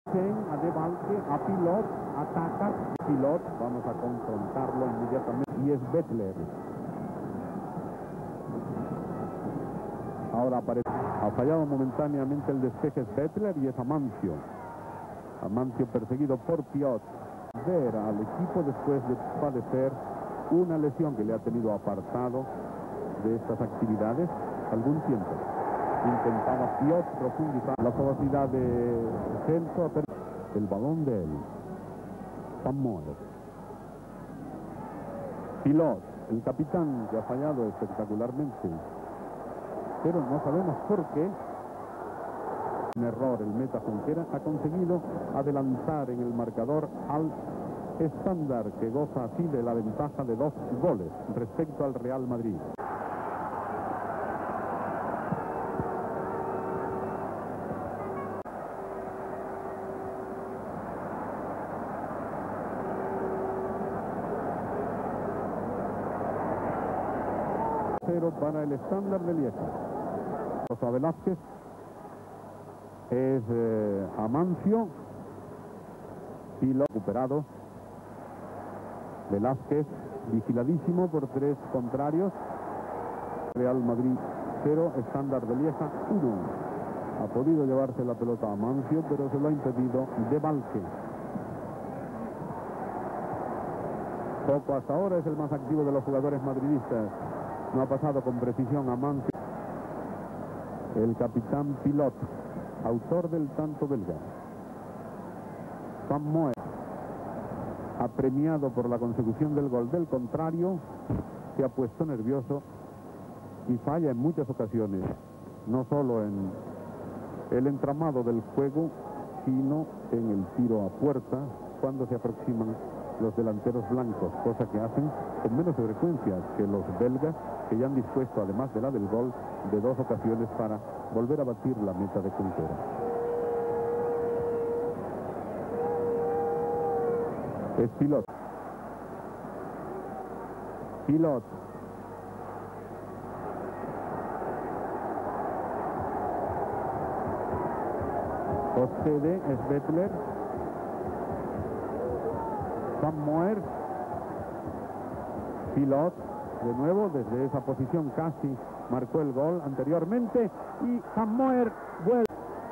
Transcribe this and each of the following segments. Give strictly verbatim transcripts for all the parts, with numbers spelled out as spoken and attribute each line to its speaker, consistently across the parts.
Speaker 1: A De Valque, a Pilot, ataca Pilot, vamos a confrontarlo inmediatamente, y es Bettler. Ahora aparece, ha fallado momentáneamente el despeje es Bettler y es Amancio. Amancio perseguido por Piot. Ver al equipo después de padecer una lesión que le ha tenido apartado de estas actividades algún tiempo. Intentaba Piot profundizar la capacidad de Celso. El balón de él. Van Moer. Pilot, el capitán, que ha fallado espectacularmente. Pero no sabemos por qué. Un error, el meta Junquera ha conseguido adelantar en el marcador al Estándar, que goza así de la ventaja de dos goles respecto al Real Madrid. Para el Estándar de Lieja. Rosa Velázquez es eh, Amancio, Pilot recuperado. Velázquez vigiladísimo por tres contrarios. Real Madrid cero, Estándar de Lieja uno. Ha podido llevarse la pelota a Amancio, pero se lo ha impedido De Valque. Poco hasta ahora, es el más activo de los jugadores madridistas. No ha pasado con precisión a Amancio. El capitán Pilot, autor del tanto belga. Van Moer, apremiado por la consecución del gol del contrario, se ha puesto nervioso y falla en muchas ocasiones, no solo en el entramado del juego, sino en el tiro a puerta cuando se aproximan los delanteros blancos, cosa que hacen con menos frecuencia que los belgas, que ya han dispuesto, además de la del gol, de dos ocasiones para volver a batir la meta de Junquera. Es Pilot. Pilot. Procede, es Bettler. Van Moer. Pilot. De nuevo, desde esa posición casi marcó el gol anteriormente. Y Van Moer vuelve.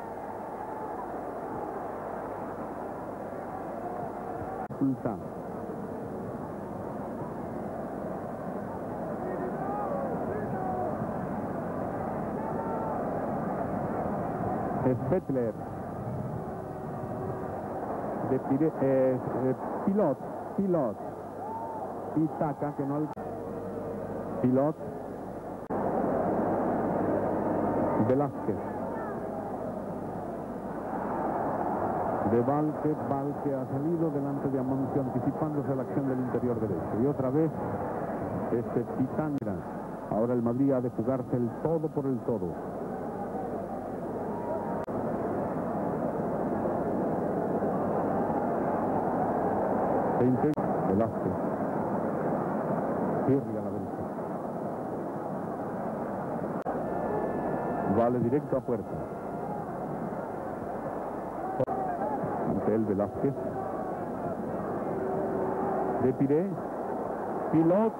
Speaker 1: Es Bettler. De Pire, eh, eh, Pilot. Pilot. Y Taca, que no al... Pilot. Velázquez. De Valque, Valque ha salido delante de Amancio, anticipándose a la acción del interior derecho. Y otra vez, este Pitanga. Ahora el Madrid ha de jugarse el todo por el todo. veinte. Velázquez. Cierra la derecha. Vale directo a puerta. Ante el Velázquez. De Piré. Pilot.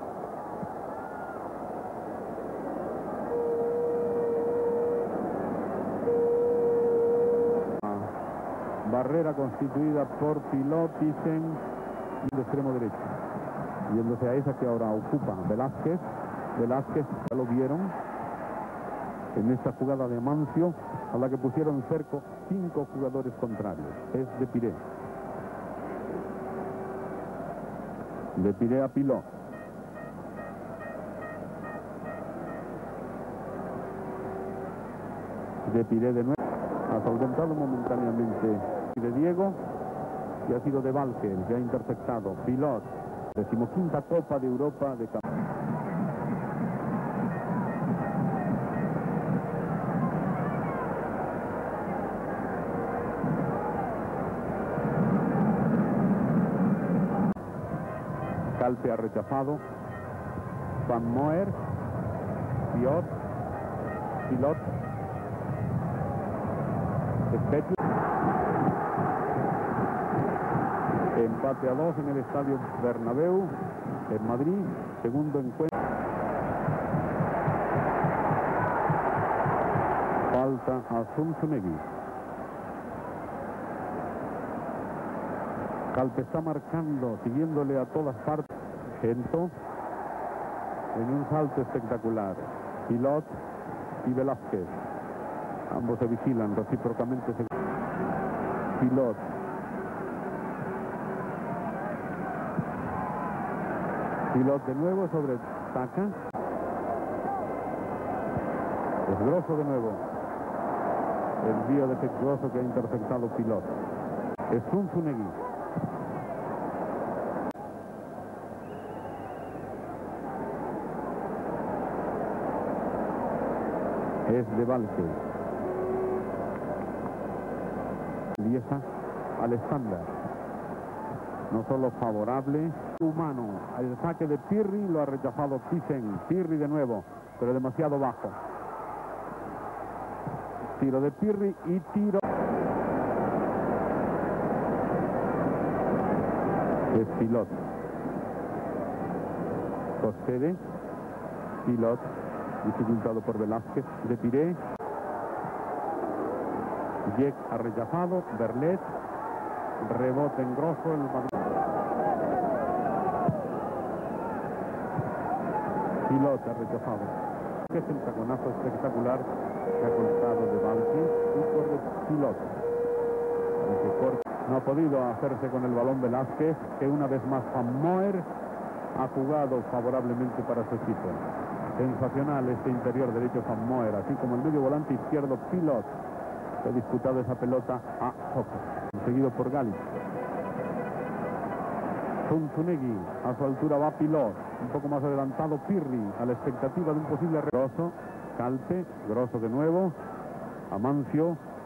Speaker 1: Barrera constituida por Pilot, dicen, de extremo derecho. Yéndose a esa que ahora ocupa Velázquez. Velázquez, ya lo vieron en esta jugada de Amancio, a la que pusieron cerco cinco jugadores contrarios. Es de Piré. De Piré a Pilot. De Piré de nuevo. Ha solventado momentáneamente de Diego, y ha sido De Valque el que ha interceptado. Pilot. Decimoquinta Copa de Europa de campo. Calpe ha rechazado. Van Moer. Piot. Pilot. Bettler. Empate a dos en el Estadio Bernabéu, en Madrid. Segundo encuentro. Falta a Zunzunegui. Calpe está marcando, siguiéndole a todas partes. Gento en un salto espectacular. Pilot y Velázquez. Ambos se vigilan recíprocamente. Pilot. Pilot de nuevo sobre Taca. Es Grosso de nuevo. El vío defectuoso que ha interceptado Pilot. Es Zunzunegui. Es de Valque. Liesa, Alexander. No solo favorable, humano. El saque de Pirri lo ha rechazado Thyssen. Pirri de nuevo, pero demasiado bajo. Tiro de Pirri y tiro. Es Pilot. Procede. Pilot. Dificultado por Velázquez. De Piré. Jack ha rechazado. Berlet. Rebote en Grosso. El Pilot ha rechazado. Es el taconazo espectacular que ha colocado de Valky y por Pilot. No ha podido hacerse con el balón Velázquez, que una vez más Van Moer ha jugado favorablemente para su equipo. Sensacional este interior derecho Van Moer, así como el medio volante izquierdo Pilot, que ha disputado esa pelota a Joco, seguido por Gali. Zunzunegui, a su altura va Pilot, un poco más adelantado Pirri, a la expectativa de un posible Grosso. Calpe, Grosso de nuevo, Amancio,